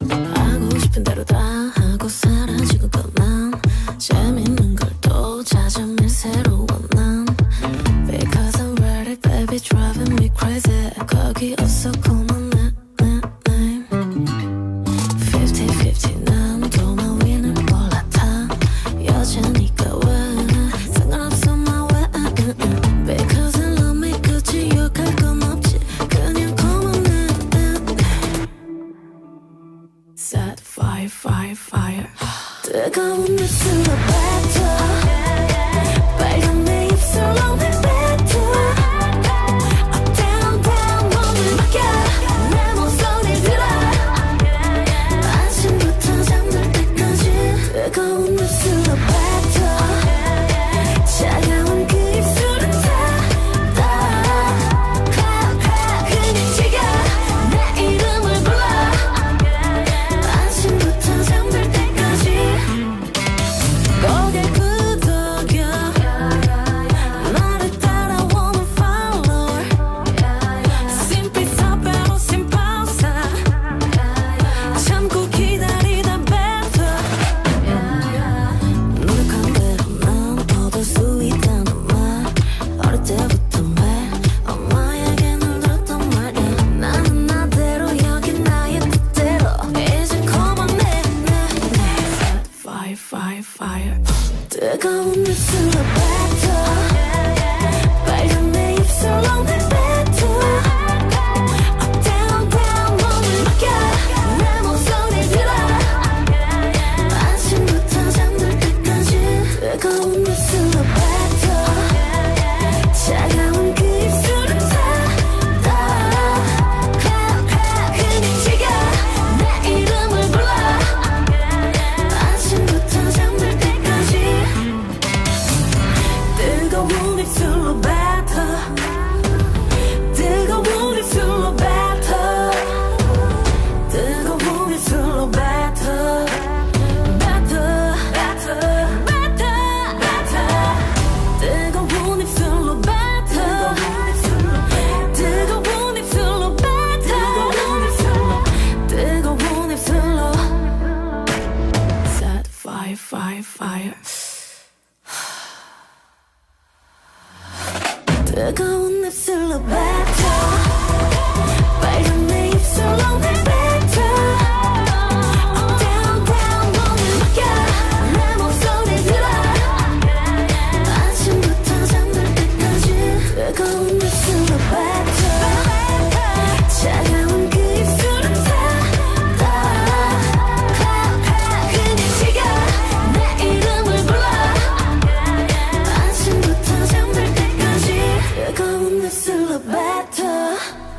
하고 싶은 대로 다 하고 사라지고 난 재밌는 걸 또 찾으면 새로운 난 Because I'm ready baby driving me crazy 거기 없어 call my name 50-50 난 도마 위는 올라타 여자니까 왜 상관없어 my way Because I love me 끝이 욕할 건 없지 그냥 call my name Set fire fire fire 뜨거운 입술로 뱉어 빨간 내 입술로 뱉어 Up down down 몸을 맡겨 내 목소리 들어 아침부터 잠들 때까지 뜨거운 입술로 뱉어 차가운 그 입술은 다 그냥 지겨 내 이름을 불러 아침부터 잠들 때까지 고개 끄덕여 나를 따라오는 follower Sin prisa pero sin pausa 참고 기다리다 뱉어 노력한 대로 난 얻을 수 있다는 말 어릴 때부터 왜 엄마에게 늘 들었단 말이야 나는 나대로 여긴 나의 뜻대로 이제 call my name Fire fire fire 뜨거운 입술로 뱉어 빨간 내 입술로 뱉어 Up down down 몸을 맡겨 내 목소리 들어 아침부터 잠들 때까지 뜨거운 입술로 뱉어 차가운 그 입술은 다 그냥 지겨 내 이름을 불러 아침부터 잠들 때까지 뜨거운 입술로 뱉어 뜨거운 입술로 뱉어 뜨거운 입술로 뱉어 뜨거운 입술로 뱉어 뜨거운 입술로 뱉어 뜨거운 입술로 Set fire fire fire 뜨거운 입술로 뱉어 빨간 내 입술로 뱉어 Up down down 몸을 맡겨 내 목소리 들어 아침부터 잠들 때까지 뜨거운 입술로 뱉어 차가운 그 입술은 다 그냥 지겨 내 이름을 불러 아침부터 잠들 때까지 뜨거운 입술로 뱉어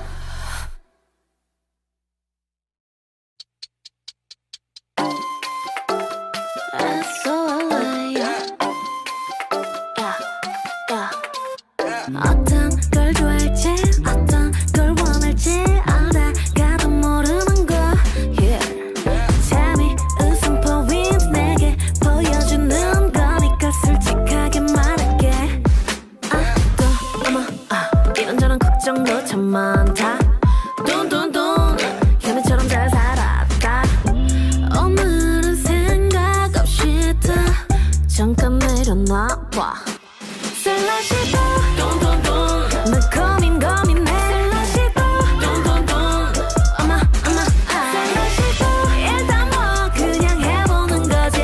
어떤 걸 좋아할지 어떤 걸 원할지 알다가도 모르는 거 yeah. 재미있은 포인트 내게 보여주는 거니까 솔직하게 말할게 또 어머 이런저런 걱정도 참 많다 돈돈돈 현미처럼 잘 살았다 오늘은 생각 없이 다 잠깐 내려놔봐 슬라시도 돈돈돈 나 고민해 슬라시도 돈돈돈 어마 슬라시도 일단 뭐 그냥 해보는 거지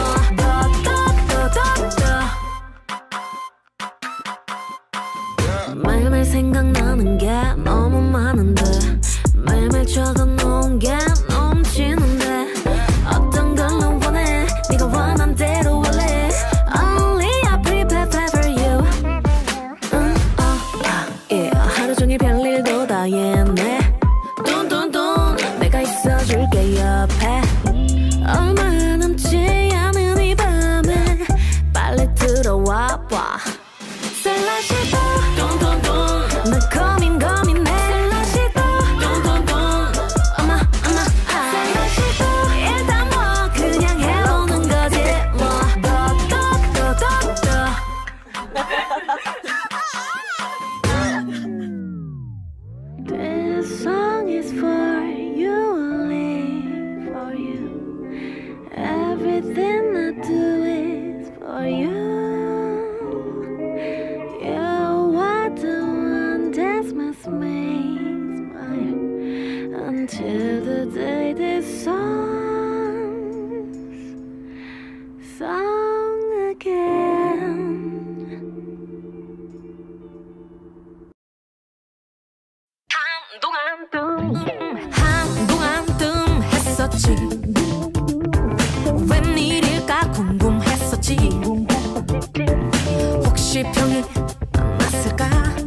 매일매일 생각나는 게 너무 많은데 매일매일 적어놓은 게 넘치는데 어떤 걸 넌 원해 네가 원한 대로 원래 Only I prepare for you yeah. 하루 종일 별일도 다 했네 돈돈돈 내가 있어줄게 옆에 얼마 남지 않은 이 밤에 빨리 들어와 봐 슬라시도 돈돈돈 나 고민해 슬라시도 돈돈돈 Until the day this song's sung again. 한동안 뜸했었지. 웬일일까 궁금했었지. 혹시 병이 났을까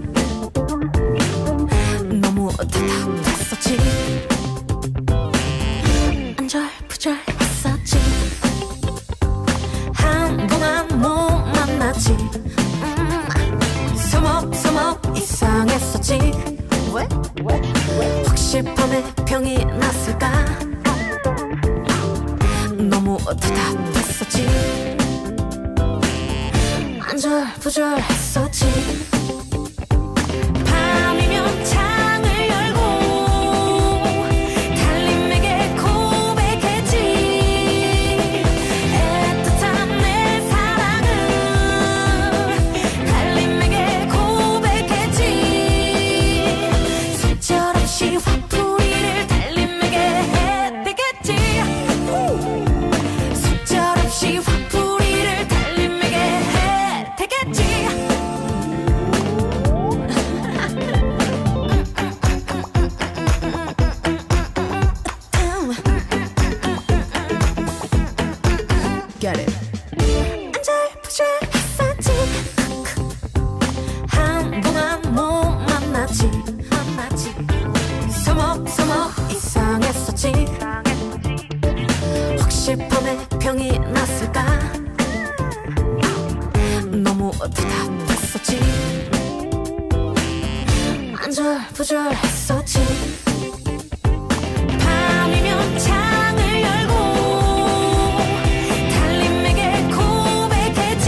너무 답답했었지. 안절부절했었지. 한동안 못 만났지. 서먹서먹 이상했었지. 왜? 혹시 밤에 병이 났을까 너무 답답했었지. 안절부절했었지. 밤이면 창을 열고 달님에게 고백했지. 애틋한 내 사랑을 달님에게 고백했지. 속절없이 화풀이를 달님에게 해대겠지. 속절없이 화풀이를 달님에게 해대겠지. Get it. 안절부절했었지. 한동안 못 만났지. 서먹서먹 이상했었지. 혹시 밤에 병이 났을까 너무 답답했었지. 안절부절했었지. 밤이면 창을 열고 달님에게 고백했지.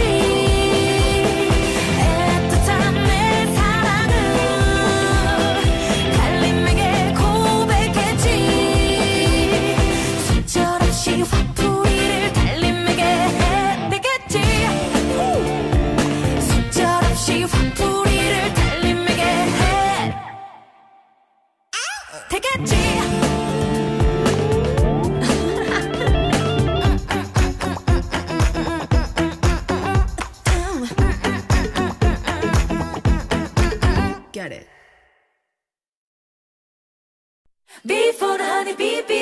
애틋한 내 사랑을 달님에게 고백했지. 속절없이 화풀이를 달님에게 해대겠지. 속절없이 화풀이를 달님에게 해대겠지. Get it. Before the honey bee.